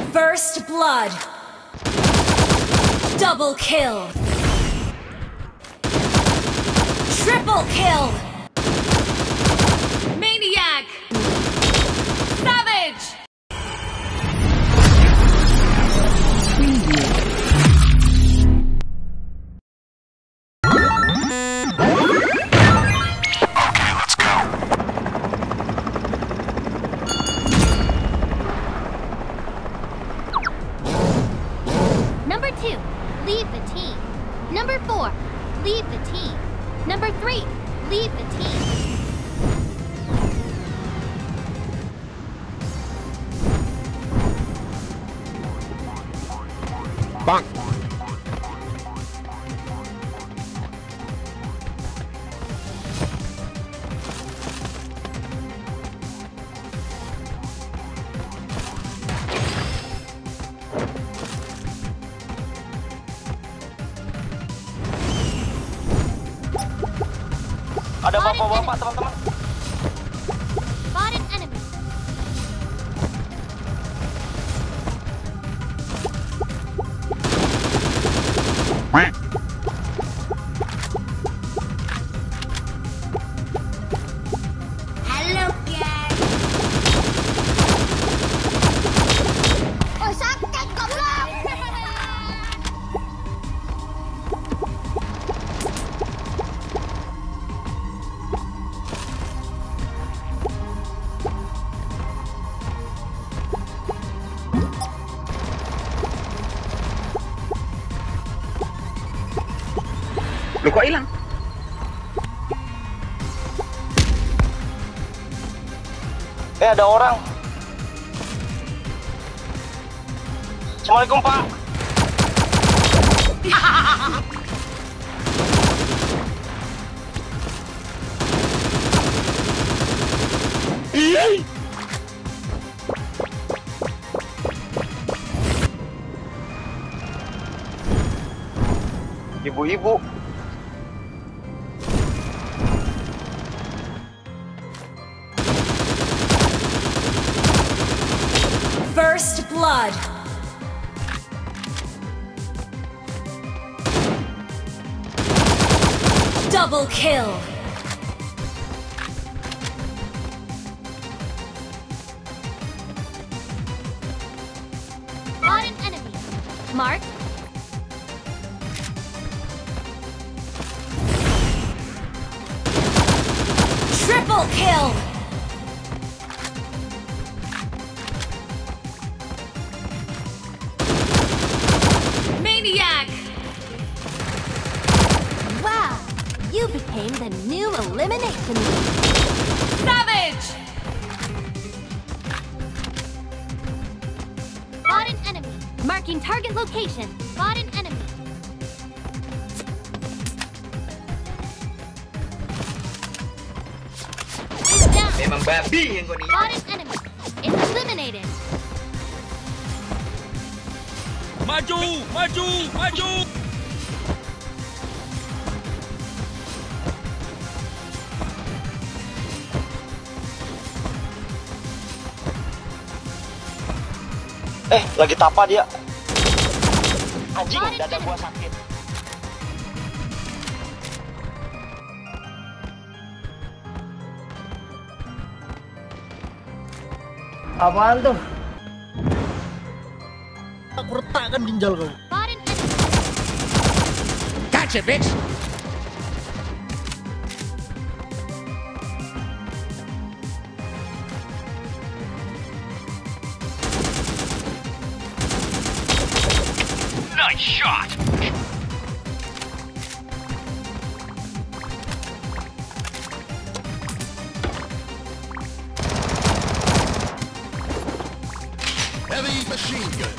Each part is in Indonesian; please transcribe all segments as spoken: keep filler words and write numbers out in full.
First blood. Double kill. Triple kill. Maniac. Savage. Number two, leave the team. Number four, leave the team. Number three, leave the team. Bonk. Ada bapak-bapak, teman-teman. Spot an enemy. Hello, guys. Oh, sakit goblok. Lu kok hilang? Eh, ada orang. Assalamualaikum, Pak. Ibu-ibu. First blood. Double kill. Spot an enemy. Mark. Triple kill. Maniac. Wow, you became the new elimination leader. Savage. Spot an enemy. Marking target location. Spot an enemy. It's down. Memang babi yang gua nih. Spot an enemy. It's eliminated. Maju, maju, maju. Eh, lagi tapa dia. Anjing, dada gua sakit. Apaan tuh? Aku retakkan ginjal kau. Spot an enemy. Gotcha, bitch. Nice shot. Heavy machine gun.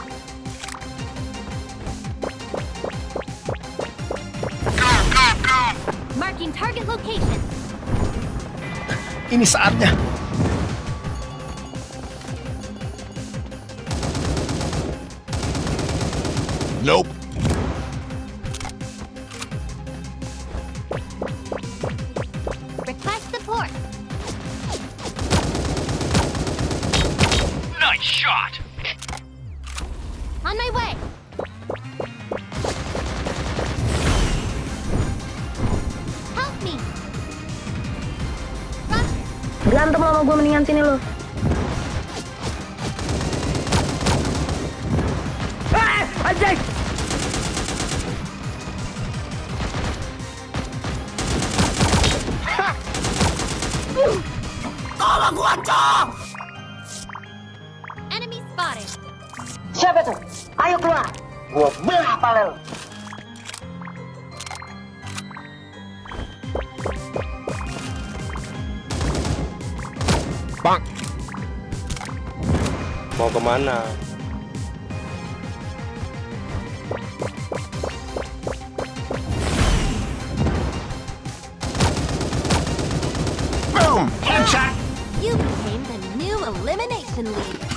Marking target location. Ini saatnya. Nope. Request support. Nice shot. On my way. Help me. Roger. Berantem sama gue mendingan sini lo. Ah, anjing. Tolong gua, Cok! Enemy spotted. Siapa tuh? Ayo keluar. Gue belah palel. Bang. Mau kemana? Boom! Headshot! You became the new elimination leader.